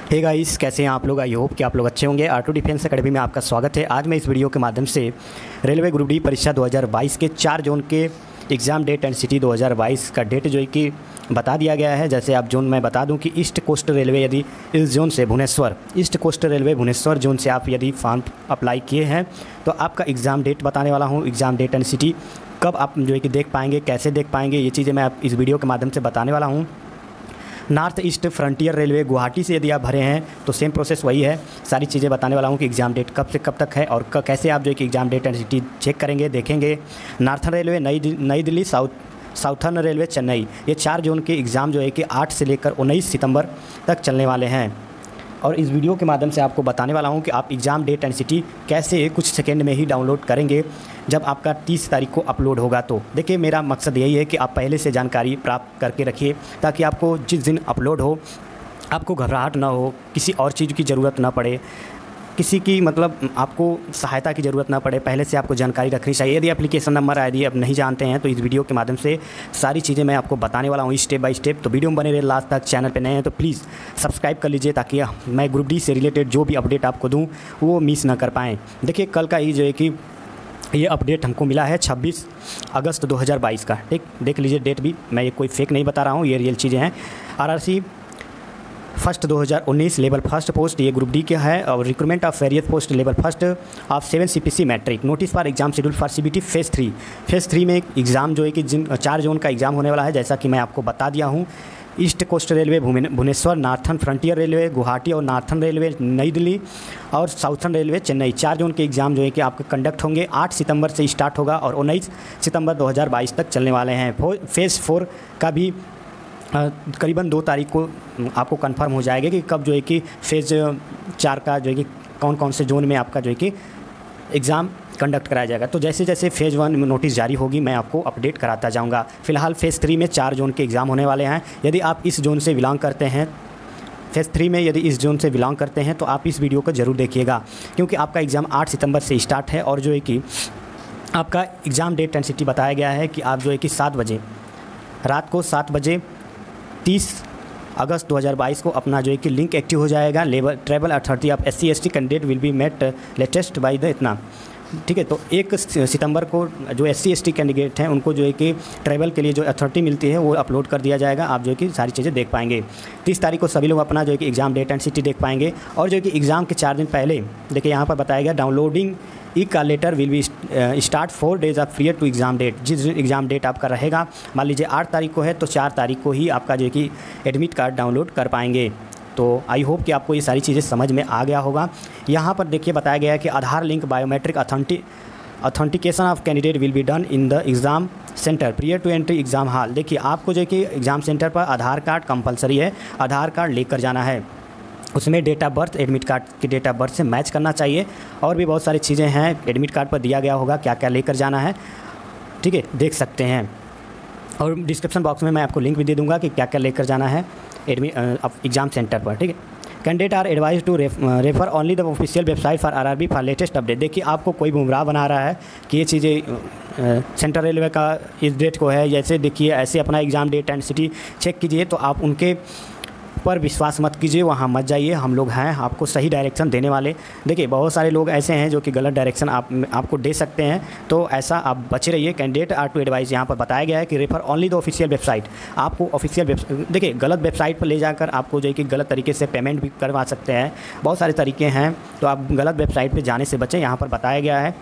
Hey guys, कैसे हैं आप लोग। आई होप कि आप लोग अच्छे होंगे। R2 डिफेंस अकेडमी में आपका स्वागत है। आज मैं इस वीडियो के माध्यम से रेलवे ग्रुप डी परीक्षा 2022 के 4 जोन के एग्ज़ाम डेट एंड सिटी 2022 का डेट जो है कि बता दिया गया है। जैसे आप जोन मैं बता दूं कि ईस्ट कोस्ट रेलवे, यदि इस जोन से Bhubaneswar, East Coast Railway Bhubaneswar zone से आप यदि फॉर्म अप्लाई किए हैं तो आपका एग्ज़ाम डेट बताने वाला हूँ। एग्ज़ाम डेट एंड सिटी कब आप जो है कि देख पाएंगे, कैसे देख पाएंगे, ये चीज़ें मैं आप इस वीडियो के माध्यम से बताने वाला हूँ। North East Frontier Railway Guwahati से यदि आप भरे हैं तो सेम प्रोसेस वही है। सारी चीज़ें बताने वाला हूँ कि एग्ज़ाम डेट कब से कब तक है और कैसे आप जो है कि exam date and city check करेंगे, देखेंगे। नॉर्थन रेलवे नई दिल्ली, साउथर्न रेलवे चेन्नई, ये 4 जोन के एग्ज़ाम जो है कि 8 से लेकर 19 सितंबर तक चलने वाले हैं। और इस वीडियो के माध्यम से आपको बताने वाला हूं कि आप एग्ज़ाम डेट एंड सिटी कैसे कुछ सेकंड में ही डाउनलोड करेंगे जब आपका 30 तारीख को अपलोड होगा। तो देखिए, मेरा मकसद यही है कि आप पहले से जानकारी प्राप्त करके रखिए ताकि आपको जिस दिन अपलोड हो आपको घबराहट ना हो, किसी और चीज़ की ज़रूरत ना पड़े, किसी की मतलब आपको सहायता की ज़रूरत ना पड़े। पहले से आपको जानकारी रखनी चाहिए। यदि एप्लीकेशन नंबर आईडी आप नहीं जानते हैं तो इस वीडियो के माध्यम से सारी चीज़ें मैं आपको बताने वाला हूँ स्टेप बाय स्टेप। तो वीडियो में बने रहे लास्ट तक। चैनल पे नए हैं तो प्लीज़ सब्सक्राइब कर लीजिए ताकि मैं ग्रुप डी से रिलेटेड जो भी अपडेट आपको दूँ वो मिस ना कर पाएँ। देखिए, कल का ही जो है कि ये अपडेट हमको मिला है 26 अगस्त 2022 का। ठीक, देख लीजिए डेट भी, मैं ये कोई फेक नहीं बता रहा हूँ, ये रियल चीज़ें हैं। RRC first 2019 level first post, ये ग्रुप डी का है। और recruitment of various post level first of 7 CPC matrix, notice for exam schedule for CBT phase 3। Phase 3 में एग्ज़ाम जो है कि जिन 4 जोन का एग्ज़ाम होने वाला है, जैसा कि मैं आपको बता दिया हूँ। East Coast Railway Bhubaneswar, Northern Frontier Railway Guwahati और नॉर्थन रेलवे नई दिल्ली और साउथर्न रेलवे चेन्नई, 4 जोन के एग्ज़ाम जो है कि आपके कंडक्ट होंगे। 8 सितंबर से स्टार्ट होगा और 19 सितंबर 2022 तक चलने वाले हैं। फेज़ 4 का भी करीबन 2 तारीख को आपको कंफर्म हो जाएगा कि कब जो है कि फेज़ 4 का जो है कि कौन कौन से जोन में आपका जो है कि एग्ज़ाम कंडक्ट कराया जाएगा। तो जैसे जैसे फेज़ 1 में नोटिस जारी होगी मैं आपको अपडेट कराता जाऊंगा। फ़िलहाल फेज़ 3 में 4 जोन के एग्ज़ाम होने वाले हैं। यदि आप इस जोन से बिलोंग करते हैं, फेज़ 3 में यदि इस जोन से बिलोंग करते हैं तो आप इस वीडियो को ज़रूर देखिएगा, क्योंकि आपका एग्ज़ाम 8 सितंबर से स्टार्ट है। और जो है कि आपका एग्ज़ाम डेट एंड सिटी बताया गया है कि आप जो है कि 7 बजे रात को 7 बजे 30 अगस्त 2022 को अपना जो है कि लिंक एक्टिव हो जाएगा। Travel authority of SC ST candidate will be met latest by the इतना। ठीक है, तो 1 सितंबर को जो SC ST कैंडिडेट हैं उनको जो है कि ट्रैवल के लिए जो अथॉरिटी मिलती है वो अपलोड कर दिया जाएगा। आप जो है कि सारी चीज़ें देख पाएंगे। 30 तारीख को सभी लोग अपना जो है कि एग्ज़ाम डेट एंड सिटी देख पाएंगे। और जो है कि एग्ज़ाम के 4 दिन पहले देखिए यहाँ पर बताया गया, डाउनलोडिंग का letter will be start 4 days of prior to exam date. जिस एग्ज़ाम डेट आपका रहेगा, मान लीजिए 8 तारीख को है तो 4 तारीख को ही आपका जो है कि एडमिट कार्ड डाउनलोड कर पाएंगे। तो आई होप कि आपको ये सारी चीज़ें समझ में आ गया होगा। यहाँ पर देखिए बताया गया है कि Aadhaar link biometric authentication of candidate will be done in the exam centre prior to entry exam hall. देखिए, आपको जो है कि एग्ज़ाम सेंटर पर आधार कार्ड कंपलसरी है, आधार कार्ड लेकर जाना है। उसमें date of birth admit card की डेट ऑफ बर्थ से मैच करना चाहिए। और भी बहुत सारी चीज़ें हैं, एडमिट कार्ड पर दिया गया होगा क्या क्या लेकर जाना है। ठीक है, देख सकते हैं। और डिस्क्रिप्शन बॉक्स में मैं आपको लिंक भी दे दूंगा कि क्या क्या लेकर जाना है एग्ज़ाम सेंटर पर। ठीक है, candidate are advise to refer only the official website for RRB for latest update. देखिए, आपको कोई गुमराह बना रहा है कि ये चीज़ें सेंट्रल रेलवे का इस डेट को है, जैसे देखिए ऐसे अपना exam date and city check कीजिए, तो आप उनके पर विश्वास मत कीजिए, वहाँ मत जाइए। हम लोग हैं आपको सही डायरेक्शन देने वाले। देखिए, बहुत सारे लोग ऐसे हैं जो कि गलत डायरेक्शन आपको दे सकते हैं, तो ऐसा आप बचे रहिए। कैंडिडेट आर टू एडवाइस, यहाँ पर बताया गया है कि refer only the official website. आपको ऑफिशियल देखिए, गलत वेबसाइट पर ले जाकर आपको जो है कि गलत तरीके से पेमेंट भी करवा सकते हैं। बहुत सारे तरीके हैं, तो आप गलत वेबसाइट पर जाने से बचें। यहाँ पर बताया गया है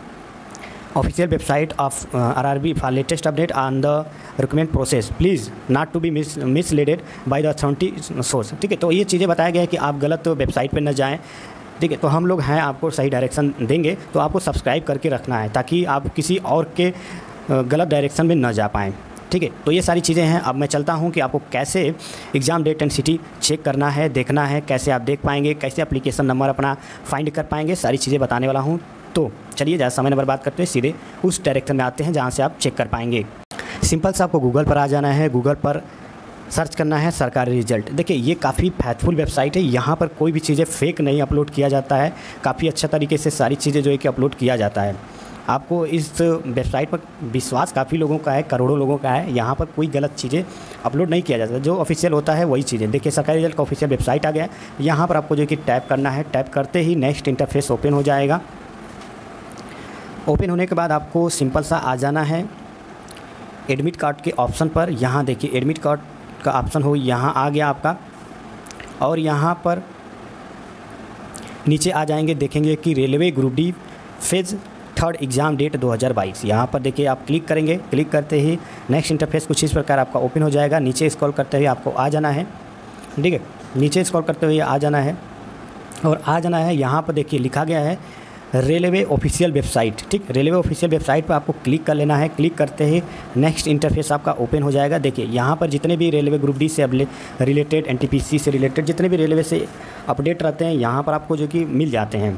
official website of RRB for latest update on the recruitment process, please not to be misleaded by the authority source. ठीक है, तो ये चीज़ें बताया गया है कि आप गलत वेबसाइट पर न जाएं। ठीक है, तो हम लोग हैं आपको सही डायरेक्शन देंगे, तो आपको सब्सक्राइब करके रखना है ताकि आप किसी और के गलत डायरेक्शन में न जा पाएँ। ठीक है, तो ये सारी चीज़ें हैं। अब मैं चलता हूँ कि आपको कैसे exam date and city check करना है, देखना है, कैसे आप देख पाएंगे, कैसे एप्लीकेशन नंबर अपना फाइंड कर पाएंगे, सारी चीज़ें बताने वाला हूँ। तो चलिए ज़्यादा समय न बर्बाद करते हैं, सीधे उस डायरेक्शन में आते हैं जहाँ से आप चेक कर पाएंगे। सिंपल से आपको गूगल पर आ जाना है, गूगल पर सर्च करना है सरकारी रिजल्ट। देखिए, ये काफ़ी फैथफुल वेबसाइट है, यहाँ पर कोई भी चीज़ें फेक नहीं अपलोड किया जाता है। काफ़ी अच्छा तरीके से सारी चीज़ें जो है कि अपलोड किया जाता है। आपको इस वेबसाइट पर विश्वास काफ़ी लोगों का है, करोड़ों लोगों का है। यहाँ पर कोई गलत चीज़ें अपलोड नहीं किया जाता, जो ऑफिशियल होता है वही चीज़ें। देखिए सरकारी रिजल्ट का ऑफिशियल वेबसाइट आ गया है। यहाँ पर आपको जो कि टैप करना है, टैप करते ही नेक्स्ट इंटरफेस ओपन हो जाएगा। ओपन होने के बाद आपको सिंपल सा आ जाना है एडमिट कार्ड के ऑप्शन पर। यहाँ देखिए एडमिट कार्ड का ऑप्शन हो, यहाँ आ गया आपका, और यहाँ पर नीचे आ जाएंगे, देखेंगे कि railway group D phase 3 exam date 2022। यहाँ पर देखिए आप क्लिक करेंगे, क्लिक करते ही नेक्स्ट इंटरफेस कुछ इस प्रकार आपका ओपन हो जाएगा। नीचे स्क्रॉल करते हुए आपको आ जाना है, ठीक है, नीचे स्क्रॉल करते हुए आ जाना है और आ जाना है। यहाँ पर देखिए लिखा गया है रेलवे ऑफिशियल वेबसाइट, ठीक, रेलवे ऑफिशियल वेबसाइट पर आपको क्लिक कर लेना है। क्लिक करते ही नेक्स्ट इंटरफेस आपका ओपन हो जाएगा। देखिए यहाँ पर जितने भी रेलवे ग्रुप डी से रिलेटेड, एनटीपीसी से रिलेटेड जितने भी रेलवे से अपडेट रहते हैं यहाँ पर आपको जो कि मिल जाते हैं।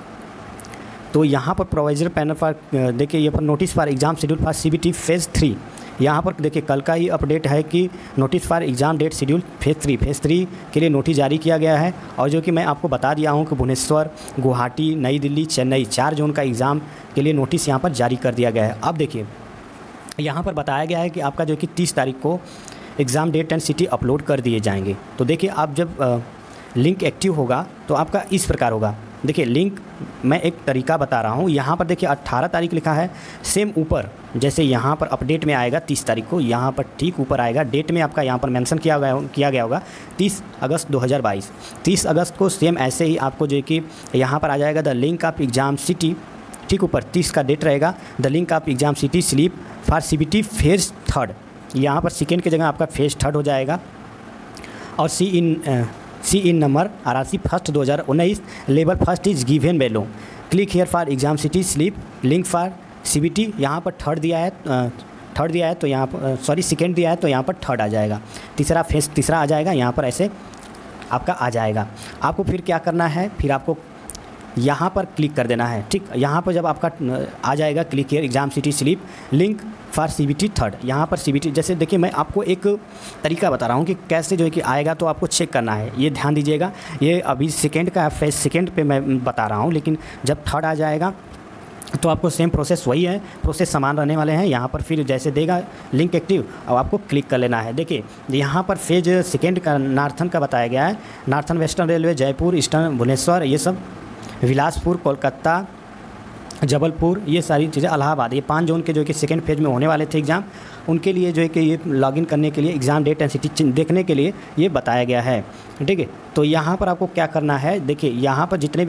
तो यहाँ पर प्रोवाइजर पैनल पर देखिए ये पर notice for exam schedule for CBT phase 3, यहाँ पर देखिए कल का ही अपडेट है कि notice for exam date schedule phase 3 के लिए नोटिस जारी किया गया है। और जो कि मैं आपको बता दिया हूँ कि भुवनेश्वर, गुवाहाटी, नई दिल्ली, चेन्नई 4 जोन का एग्ज़ाम के लिए नोटिस यहाँ पर जारी कर दिया गया है। अब देखिए यहाँ पर बताया गया है कि आपका जो कि 30 तारीख को exam date and city upload कर दिए जाएंगे। तो देखिए आप जब लिंक एक्टिव होगा तो आपका इस प्रकार होगा। देखिए लिंक मैं एक तरीका बता रहा हूँ। यहाँ पर देखिए 18 तारीख लिखा है, सेम ऊपर जैसे यहाँ पर अपडेट में आएगा 30 तारीख को, यहाँ पर ठीक ऊपर आएगा डेट में आपका यहाँ पर मेंशन किया गया होगा 30 अगस्त 2022। 30 अगस्त को सेम ऐसे ही आपको जो कि यहाँ पर आ जाएगा the link of exam city, ठीक ऊपर 30 का डेट रहेगा, the link of exam city slip for CBT phase 3। यहाँ पर सेकेंड की जगह आपका फेज़ 3 हो जाएगा। और CEN number RRC 1 2019 level 1 is given below. Click here for exam city slip link for CBT। यहाँ पर थर्ड दिया है तो यहाँ पर सेकेंड दिया है तो यहाँ पर थर्ड आ जाएगा। तीसरा फेज़ तीसरा आ जाएगा, यहाँ पर ऐसे आपका आ जाएगा। आपको फिर क्या करना है, फिर आपको यहाँ पर क्लिक कर देना है, ठीक। यहाँ पर जब आपका आ जाएगा click here exam city slip link for CBT 3, यहाँ पर CBT जैसे देखिए मैं आपको एक तरीका बता रहा हूँ कि कैसे जो है कि आएगा, तो आपको चेक करना है, ये ध्यान दीजिएगा। ये अभी सेकेंड का फेज़ सेकेंड पे मैं बता रहा हूँ, लेकिन जब 3 आ जाएगा तो आपको सेम प्रोसेस वही है, प्रोसेस समान रहने वाले हैं। यहाँ पर फिर जैसे देगा लिंक एक्टिव, अब आपको क्लिक कर लेना है। देखिए यहाँ पर फेज़ सेकेंड का नार्थन का बताया गया है, northern western railway, Jaipur, eastern Bhubaneswar, ये सब बिलासपुर, कोलकाता, जबलपुर, ये सारी चीज़ें, इलाहाबाद, ये 5 जोन के जो कि सेकेंड फेज़ में होने वाले थे एग्ज़ाम, उनके लिए जो है कि ये लॉगिन करने के लिए एग्ज़ाम डेट एंड सिटी देखने के लिए ये बताया गया है, ठीक है। तो यहाँ पर आपको क्या करना है, देखिए यहाँ पर जितने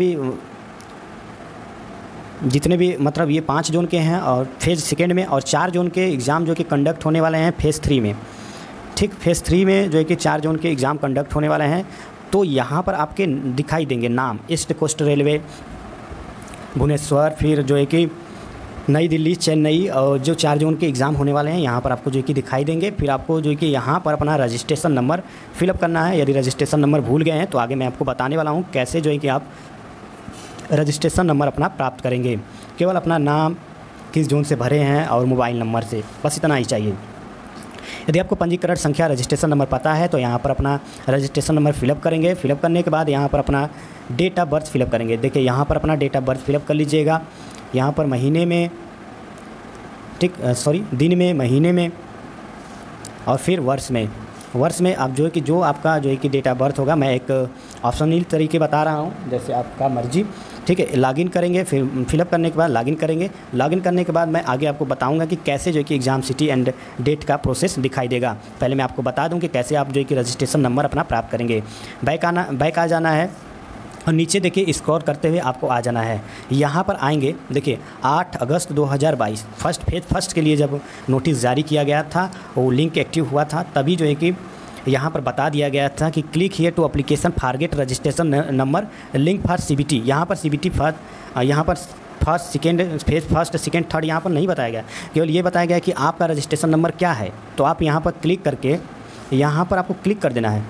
भी मतलब ये 5 जोन के हैं और फेज़ सेकेंड में, और 4 जोन के एग्ज़ाम जो कि कंडक्ट होने वाले हैं फेज़ 3 में, ठीक। फेज़ 3 में जो है कि 4 जोन के एग्ज़ाम कंडक्ट होने वाले हैं। तो यहाँ पर आपके दिखाई देंगे नाम, ईस्ट कोस्ट रेलवे, भुवनेश्वर, फिर जो है कि नई दिल्ली, चेन्नई, और जो 4 जोन के एग्ज़ाम होने वाले हैं यहाँ पर आपको जो है कि दिखाई देंगे। फिर आपको जो है कि यहाँ पर अपना रजिस्ट्रेशन नंबर फिलअप करना है। यदि रजिस्ट्रेशन नंबर भूल गए हैं तो आगे मैं आपको बताने वाला हूँ कैसे जो है कि आप रजिस्ट्रेशन नंबर अपना प्राप्त करेंगे। केवल अपना नाम, किस जोन से भरे हैं और मोबाइल नंबर से, बस इतना ही चाहिए। यदि आपको पंजीकरण संख्या, रजिस्ट्रेशन नंबर पता है तो यहाँ पर अपना रजिस्ट्रेशन नंबर फिलअप करेंगे। फिलअप करने के बाद यहाँ पर अपना डेट ऑफ बर्थ फिलअप करेंगे। देखिए यहाँ पर अपना डेट ऑफ बर्थ फिलअप कर लीजिएगा। यहाँ पर महीने में, ठीक, दिन में, महीने में, और फिर वर्ष में आप जो है कि जो आपका जो है कि डेट ऑफ बर्थ होगा, मैं एक ऑप्शनल तरीके बता रहा हूँ, जैसे आपका मर्जी, ठीक है। लॉगिन करेंगे, फिर फिलअप करने के बाद लॉगिन करेंगे। लॉगिन करने के बाद मैं आगे आपको बताऊंगा कि कैसे जो है कि एग्ज़ाम सिटी एंड डेट का प्रोसेस दिखाई देगा। पहले मैं आपको बता दूं कि कैसे आप जो है कि रजिस्ट्रेशन नंबर अपना प्राप्त करेंगे। बैक आ जाना है और नीचे देखिए स्क्रॉल करते हुए आपको आ जाना है। यहाँ पर आएंगे, देखिए 8 अगस्त 2022 फेज़ फर्स्ट के लिए जब नोटिस जारी किया गया था, वो लिंक एक्टिव हुआ था, तभी जो है कि यहाँ पर बता दिया गया था कि click here to application forget registration number link for CBT। यहाँ पर CBT यहाँ पर first second, phase first, second, third यहाँ पर नहीं बताया गया, केवल ये बताया गया कि आपका रजिस्ट्रेशन नंबर क्या है। तो आप यहाँ पर क्लिक करके, यहाँ पर आपको क्लिक कर देना है।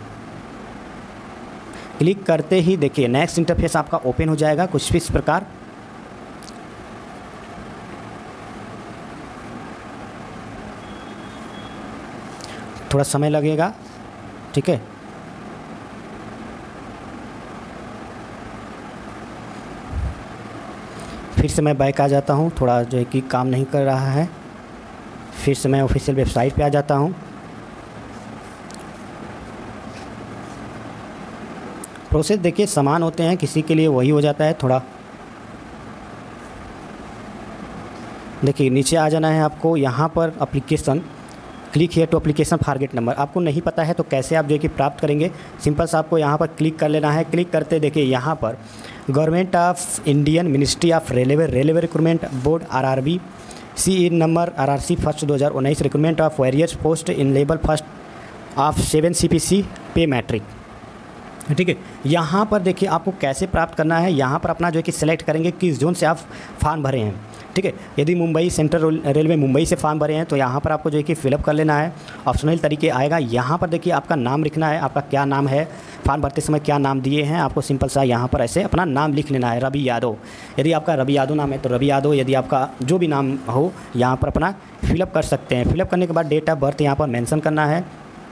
क्लिक करते ही देखिए नेक्स्ट इंटरफेस आपका ओपन हो जाएगा कुछ इस प्रकार। थोड़ा समय लगेगा, ठीक है। फिर से मैं बैक आ जाता हूँ, थोड़ा जो है कि काम नहीं कर रहा है। फिर से मैं ऑफिशियल वेबसाइट पे आ जाता हूँ। प्रोसेस देखिए समान होते हैं, किसी के लिए वही हो जाता है थोड़ा। देखिए नीचे आ जाना है आपको, यहाँ पर application, click here to application forget number. आपको नहीं पता है तो कैसे आप जो है कि प्राप्त करेंगे, सिंपल सा आपको यहाँ पर क्लिक कर लेना है। क्लिक करते देखिए यहाँ पर government of Indian ministry of railway recruitment board RRB CE number RRC first 2019 recruitment of various post in level first of 7 CPC pay matrix. ठीक है, यहाँ पर देखिए आपको कैसे प्राप्त करना है। यहाँ पर अपना जो है कि सिलेक्ट करेंगे किस जोन से आप फॉर्म भरे हैं। ठीक है, यदि मुंबई सेंट्रल रेलवे मुंबई से फॉर्म भरे हैं तो यहाँ पर आपको जो है कि फिलअप कर लेना है। ऑप्शनल तरीके आएगा, यहाँ पर देखिए आपका नाम लिखना है, आपका क्या नाम है, फॉर्म भरते समय क्या नाम दिए हैं, आपको सिंपल सा यहाँ पर ऐसे अपना नाम लिख लेना है, रवि यादव। यदि आपका रवि यादव नाम है तो रवि यादव, यदि आपका जो भी नाम हो यहाँ पर अपना फिलअप कर सकते हैं। फिलअप करने के बाद डेट ऑफ बर्थ यहाँ पर मेंशन करना है।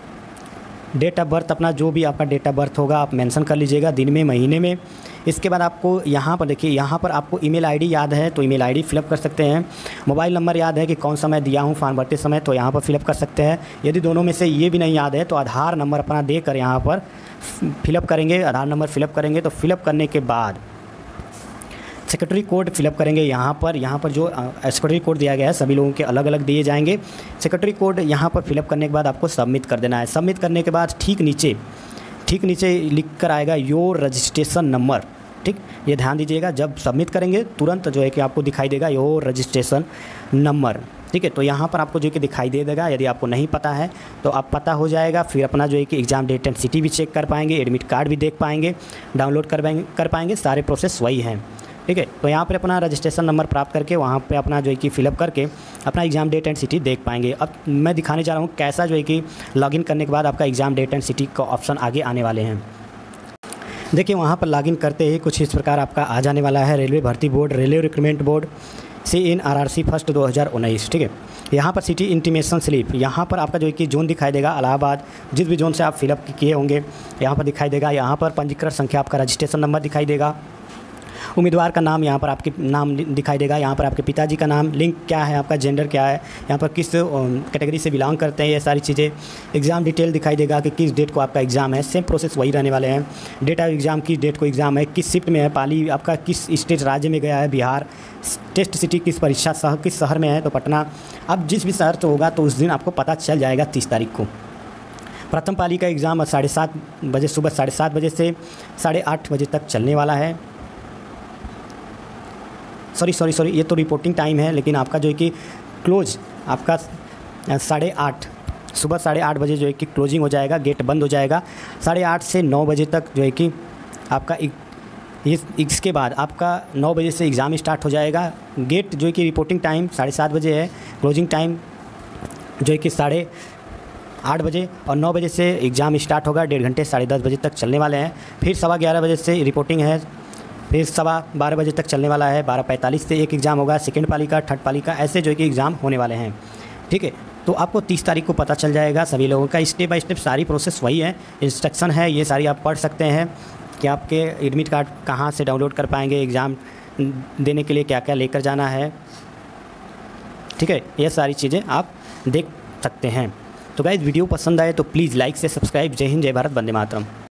डेट ऑफ बर्थ अपना जो भी आपका डेट ऑफ बर्थ होगा आप मेंशन कर लीजिएगा, दिन में महीने में। इसके बाद आपको यहाँ पर देखिए, यहाँ पर आपको ईमेल आईडी याद है तो ईमेल आईडी फिलअप कर सकते हैं। मोबाइल नंबर याद है कि कौन सा मैं दिया हूँ फॉर्म भरते समय, तो यहाँ पर फिलअप कर सकते हैं। यदि दोनों में से ये भी नहीं याद है तो आधार नंबर अपना देकर यहाँ पर फिलअप करेंगे। आधार नंबर फिलअप करेंगे तो फिलअप करने के बाद सेक्रेटरी कोड फिलअप करेंगे। यहाँ पर जो सेक्रेटरी कोड दिया गया है सभी लोगों के अलग अलग दिए जाएंगे। सेक्रेटरी कोड यहाँ पर फिलअप करने के बाद आपको सबमिट कर देना है। सबमिट करने के बाद ठीक नीचे लिख कर आएगा योर रजिस्ट्रेशन नंबर। ठीक, ये ध्यान दीजिएगा, जब सबमिट करेंगे तुरंत जो है कि आपको दिखाई देगा योर रजिस्ट्रेशन नंबर। ठीक है, तो यहाँ पर आपको जो है कि दिखाई दे देगा। यदि आपको नहीं पता है तो आप पता हो जाएगा, फिर अपना जो है कि एग्ज़ाम डेट एंड सिटी भी चेक कर पाएंगे, एडमिट कार्ड भी देख पाएंगे, डाउनलोड कर पाएंगे, सारे प्रोसेस वही हैं। ठीक है, तो यहाँ पर अपना रजिस्ट्रेशन नंबर प्राप्त करके वहाँ पे अपना जो है कि फिलअप करके अपना एग्ज़ाम डेट एंड सिटी देख पाएंगे। अब मैं दिखाने जा रहा हूँ कैसा जो है कि लॉगिन करने के बाद आपका एग्ज़ाम डेट एंड सिटी का ऑप्शन आगे आने वाले हैं। देखिए वहाँ पर लॉगिन करते ही कुछ इस प्रकार आपका आ जाने वाला है, रेलवे भर्ती board, railway recruitment board CN RRC first 2019। ठीक है, यहाँ पर सिटी इंटीमेशन स्लिप, यहाँ पर आपका जो है कि जोन दिखाई देगा इलाहाबाद, जिस भी जोन से आप फिलअप किए होंगे यहाँ पर दिखाई देगा। यहाँ पर पंजीकरण संख्या, आपका रजिस्ट्रेशन नंबर दिखाई देगा, उम्मीदवार का नाम, यहाँ पर आपके नाम दिखाई देगा, यहाँ पर आपके पिताजी का नाम, लिंक क्या है, आपका जेंडर क्या है, यहाँ पर किस कैटेगरी से बिलोंग करते हैं, ये सारी चीज़ें। एग्ज़ाम डिटेल दिखाई देगा कि किस डेट को आपका एग्ज़ाम है, सेम प्रोसेस वही रहने वाले हैं। डेट ऑफ एग्ज़ाम, किस डेट को एग्ज़ाम है, किस शिफ्ट में है, पाली आपका किस स्टेट राज्य में गया है, बिहार, टेस्ट सिटी किस परीक्षा किस शहर में है तो पटना। अब जिस भी शहर से होगा तो उस दिन आपको पता चल जाएगा 30 तारीख को। प्रथम पाली का एग्ज़ाम 7:30 बजे, सुबह 7:30 बजे से 8:30 बजे तक चलने वाला है। सॉरी, ये तो रिपोर्टिंग टाइम है, लेकिन आपका जो है कि क्लोज आपका 8:30 सुबह 8:30 बजे जो है कि क्लोजिंग हो जाएगा, गेट बंद हो जाएगा। 8:30 से 9 बजे तक जो है कि आपका इसके बाद आपका 9 बजे से एग्ज़ाम स्टार्ट हो जाएगा। गेट जो है कि रिपोर्टिंग टाइम 7:30 बजे है, क्लोजिंग टाइम जो है कि 8:30 बजे, और 9 बजे से एग्ज़ाम स्टार्ट होगा। 1.5 घंटे 10:30 बजे तक चलने वाले हैं। फिर 11:15 बजे से रिपोर्टिंग है, फिर 12:15 बजे तक चलने वाला है। 12:45 से एक एग्ज़ाम होगा, सेकेंड पाली का, थर्ड पाली का, ऐसे जो है कि एग्ज़ाम होने वाले हैं। ठीक है, तो आपको 30 तारीख को पता चल जाएगा सभी लोगों का। स्टेप बाय स्टेप सारी प्रोसेस वही है, इंस्ट्रक्शन है, ये सारी आप पढ़ सकते हैं कि आपके एडमिट कार्ड कहाँ से डाउनलोड कर पाएंगे, एग्ज़ाम देने के लिए क्या क्या लेकर जाना है। ठीक है, ये सारी चीज़ें आप देख सकते हैं। तो गाइस वीडियो पसंद आए तो प्लीज़ लाइक से सब्सक्राइब। जय हिंद, जय भारत, वंदे मातरम।